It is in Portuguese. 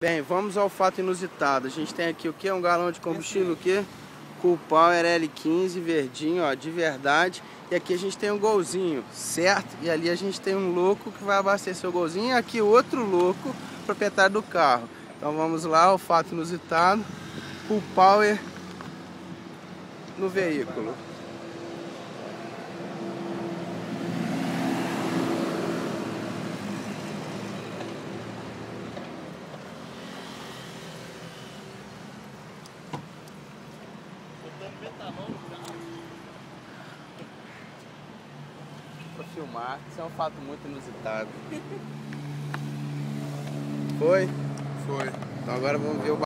Bem, vamos ao fato inusitado. A gente tem aqui o que? Um galão de combustível, o que? Cool Power L15 verdinho, ó, de verdade. E aqui a gente tem um golzinho, certo? E ali a gente tem um louco que vai abastecer o golzinho. E aqui outro louco, proprietário do carro. Então vamos lá, o fato inusitado. Cool Power no veículo. Pra filmar, isso é um fato muito inusitado. Foi? Foi. Então agora vamos ver o